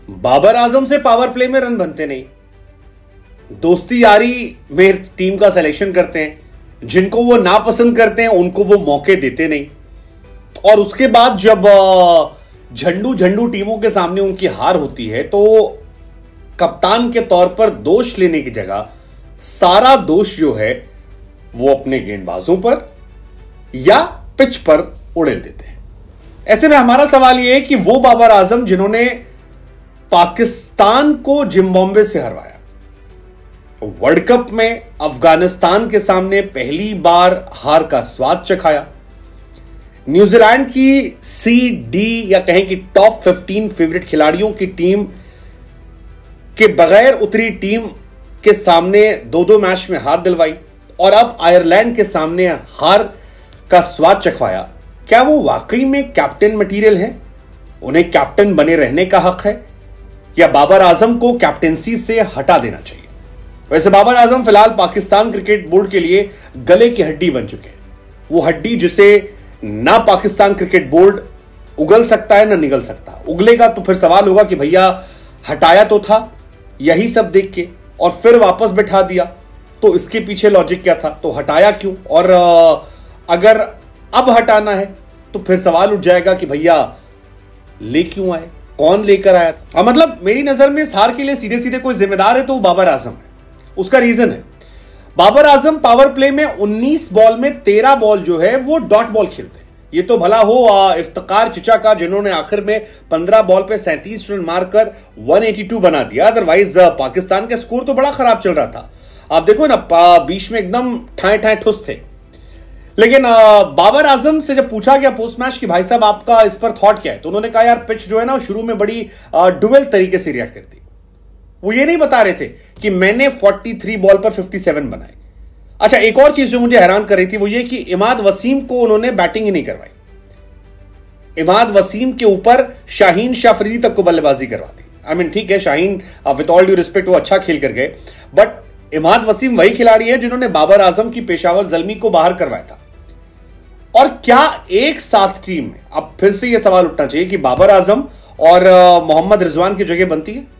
बाबर आजम से power play में run बनते नहीं, दोस्ती यारी में टीम का सिलेक्शन करते हैं, जिनको वो नापसंद करते हैं उनको वो मौके देते नहीं, और उसके बाद जब झंडू झंडू टीमों के सामने उनकी हार होती है तो कप्तान के तौर पर दोष लेने की जगह सारा दोष जो है वो अपने गेंदबाजों पर या पिच पर उड़ेल देते हैं। ऐसे में हमारा सवाल यह है कि वो बाबर आजम जिन्होंने पाकिस्तान को जिम्बाब्वे से हरवाया, वर्ल्ड कप में अफगानिस्तान के सामने पहली बार हार का स्वाद चखाया, न्यूजीलैंड की सी डी या कहें कि टॉप 15 फेवरेट खिलाड़ियों की टीम के बगैर उतरी टीम के सामने 2-2 मैच में हार दिलवाई, और अब आयरलैंड के सामने हार का स्वाद चखवाया, क्या वो वाकई में कैप्टन मटेरियल हैं? उन्हें कैप्टन बने रहने का हक है या बाबर आजम को कैप्टेंसी से हटा देना चाहिए? वैसे बाबर आजम फिलहाल पाकिस्तान क्रिकेट बोर्ड के लिए गले की हड्डी बन चुके हैं, वो हड्डी जिसे ना पाकिस्तान क्रिकेट बोर्ड उगल सकता है ना निगल सकता। उगलेगा तो फिर सवाल होगा कि भैया हटाया तो था यही सब देख के और फिर वापस बैठा दिया, तो इसके पीछे लॉजिक क्या था, तो हटाया क्यों? और अगर अब हटाना है तो फिर सवाल उठ जाएगा कि भैया ले क्यों आए, कौन लेकर आया था? मतलब मेरी नजर में इस हार के लिए सीधे सीधे कोई जिम्मेदार है तो वो बाबर आजम है। उसका रीजन है, बाबर आजम पावर प्ले में 19 बॉल में 13 बॉल जो है वो डॉट बॉल खेलते हैं। ये तो भला हो इफ्तिकार चिचा का, जिन्होंने आखिर में 15 बॉल पे 37 रन मारकर 182 बना दिया, अदरवाइज पाकिस्तान का स्कोर तो बड़ा खराब चल रहा था। आप देखो ना, बीच में एकदम ठाए ठाए ठुस थे। लेकिन बाबर आजम से जब पूछा गया पोस्ट मैच कि भाई साहब आपका इस पर थॉट क्या है, तो उन्होंने कहा यार पिच जो है ना शुरू में बड़ी डुअल तरीके से रिएक्ट करती। वो ये नहीं बता रहे थे कि मैंने 43 बॉल पर 57 बनाए। अच्छा, एक और चीज जो मुझे हैरान कर रही थी वो ये कि इमाद वसीम को उन्होंने बैटिंग ही नहीं करवाई। इमाद वसीम के ऊपर शाहीन शाह अफरीदी तक को बल्लेबाजी करवा दी। आई मीन ठीक है, Shaheen with all due respect वो अच्छा खेल कर गए, बट इमाद वसीम वही खिलाड़ी है जिन्होंने बाबर आजम की पेशावर जल्मी को बाहर करवाया था। और क्या एक साथ टीम में, अब फिर से यह सवाल उठना चाहिए कि बाबर आजम और मोहम्मद रिजवान की जगह बनती है?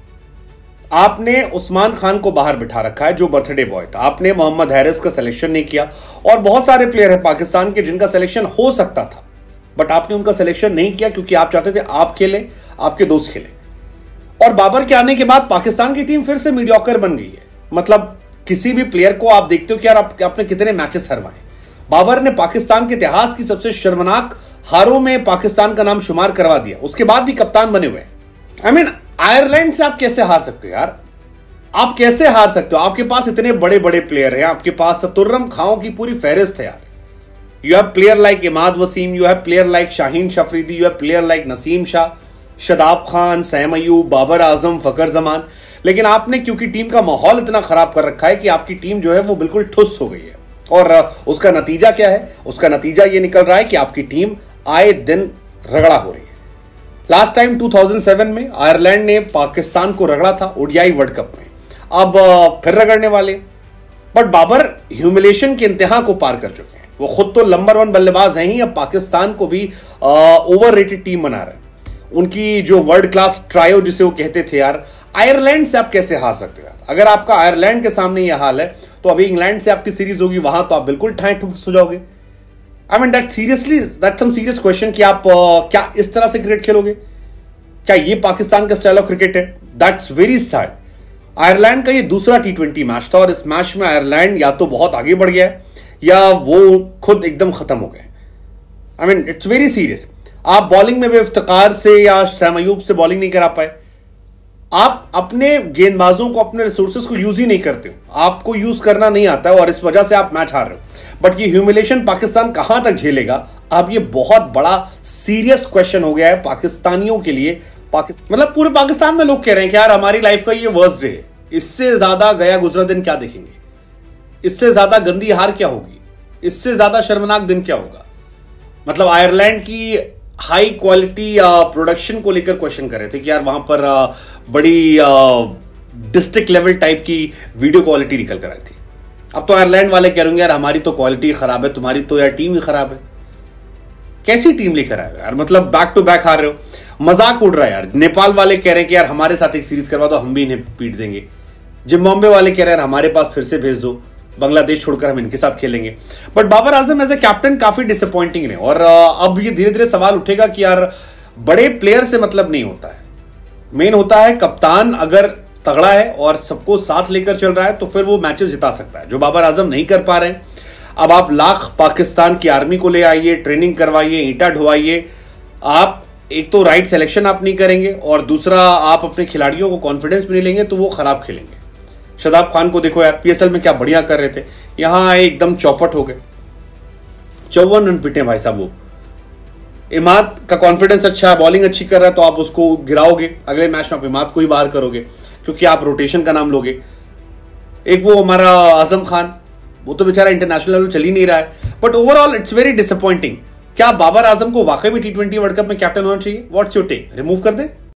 आपने उस्मान खान को बाहर बिठा रखा है जो बर्थडे बॉय था, आपने मोहम्मद हैरिस का सिलेक्शन नहीं किया, और बहुत सारे प्लेयर हैं पाकिस्तान के जिनका सिलेक्शन हो सकता था, बट आपने उनका सिलेक्शन नहीं किया क्योंकि आप चाहते थे आप खेलें, आपके दोस्त खेलें। और बाबर के आने के बाद पाकिस्तान की टीम फिर से मीडियोकर बन गई है। मतलब किसी भी प्लेयर को आप देखते हो कि यार आपने कितने मैचेस हरवाए। बाबर ने पाकिस्तान के इतिहास की सबसे शर्मनाक हारों में पाकिस्तान का नाम शुमार करवा दिया, उसके बाद भी कप्तान बने हुए। आई मीन आयरलैंड से आप कैसे हार सकते हो यार? आप कैसे हार सकते हो? आपके पास इतने बड़े बड़े प्लेयर हैं, आपके पास तुर्रम खाओं की पूरी फहरिस्त है यार। You have player like Imad Wasim, you have player like Shaheen Shah Afridi, you have player like Naseem Shah, Shadab Khan, Saim Ayub, Babar Azam, Fakhar Zaman. लेकिन आपने क्योंकि टीम का माहौल इतना खराब कर रखा है कि आपकी टीम जो है वो बिल्कुल ठुस हो गई है। और उसका नतीजा क्या है? उसका नतीजा ये निकल रहा है कि आपकी टीम आए दिन रगड़ा हो रही है। लास्ट टाइम 2007 में आयरलैंड ने पाकिस्तान को रगड़ा था ओडीआई वर्ल्ड कप में, अब फिर रगड़ने वाले। बट बाबर ह्यूमिलेशन के इंतहा को पार कर चुके हैं। वो खुद तो नंबर 1 बल्लेबाज हैं ही, अब पाकिस्तान को भी ओवररेटेड टीम बना रहे हैं। उनकी जो वर्ल्ड क्लास ट्रायो जिसे वो कहते थे यार, आयरलैंड से आप कैसे हार सकते हो यार? अगर आपका आयरलैंड के सामने यह हाल है तो अभी इंग्लैंड से आपकी सीरीज होगी, वहां तो आप बिल्कुल ठाए ठुस हो जाओगे। I mean that some serious question कि आप क्या इस तरह से क्रिकेट खेलोगे? क्या ये पाकिस्तान का स्टाइल ऑफ क्रिकेट है? That's very sad. आयरलैंड का ये दूसरा T20 मैच था और इस मैच में आयरलैंड या तो बहुत आगे बढ़ गया है या वो खुद एकदम खत्म हो गए। I mean it's very serious. आप बॉलिंग में भी इफ्तिकार से या सैम अयूब से बॉलिंग नहीं करा पाए। आप अपने गेंदबाजों को, अपने रिसोर्सेज को यूज ही नहीं करते हो, आपको यूज करना नहीं आता है और इस वजह से आप मैच हार रहे हो। बट ये ह्यूमिलेशन पाकिस्तान कहां तक झेलेगा? अब ये बहुत बड़ा सीरियस क्वेश्चन हो गया है पाकिस्तानियों के लिए। मतलब पूरे पाकिस्तान में लोग कह रहे हैं कि यार हमारी लाइफ का ये वर्स्ट डे है, इससे ज्यादा गया गुजरा दिन क्या देखेंगे, इससे ज्यादा गंदी हार क्या होगी, इससे ज्यादा शर्मनाक दिन क्या होगा। मतलब आयरलैंड की हाई क्वालिटी प्रोडक्शन को लेकर क्वेश्चन कर रहे थे कि यार वहां पर बड़ी डिस्ट्रिक्ट लेवल टाइप की वीडियो क्वालिटी निकल कर आई थी। अब तो आयरलैंड वाले कह रहे हैं यार हमारी तो क्वालिटी खराब है, तुम्हारी तो यार टीम ही खराब है। कैसी टीम लेकर आए हो यार, मतलब बैक टू बैक हार रहे हो, मजाक उड़ रहा है यार। नेपाल वाले कह रहे हैं कि यार हमारे साथ एक सीरीज करवा दो, हम भी इन्हें पीट देंगे। जिम्बाब्वे वाले कह रहे हैं हमारे पास फिर से भेज दो, बांग्लादेश छोड़कर हम इनके साथ खेलेंगे। But Babar Azam as a captain काफी डिसअपॉइंटिंग रहे, और अब ये धीरे धीरे सवाल उठेगा कि यार बड़े प्लेयर से मतलब नहीं होता है, मेन होता है कप्तान अगर तगड़ा है और सबको साथ लेकर चल रहा है तो फिर वो मैचेस जिता सकता है, जो बाबर आजम नहीं कर पा रहे हैं। अब आप लाख पाकिस्तान की आर्मी को ले आइए, ट्रेनिंग करवाइए, ईंटा ढुवाइए, आप एक तो राइट सिलेक्शन आप नहीं करेंगे और दूसरा आप अपने खिलाड़ियों को कॉन्फिडेंस में नहीं लेंगे तो वो खराब खेलेंगे। शादाब खान को देखो यार, पीएसएल में क्या बढ़िया कर रहे थे, यहां आए एकदम चौपट हो गए, 54 रन पीटे भाई साहब। वो इमाद का कॉन्फिडेंस अच्छा है, बॉलिंग अच्छी कर रहा है, तो आप उसको गिराओगे, अगले मैच में आप इमाद को ही बाहर करोगे क्योंकि आप रोटेशन का नाम लोगे। एक वो हमारा आजम खान, वो तो बेचारा इंटरनेशनल लेवल चल ही नहीं रहा है। But overall it's very disappointing. क्या बाबर आजम को वाकई में T20 वर्ल्ड कप में कैप्टन होना चाहिए? What's your take? रिमूव कर दे?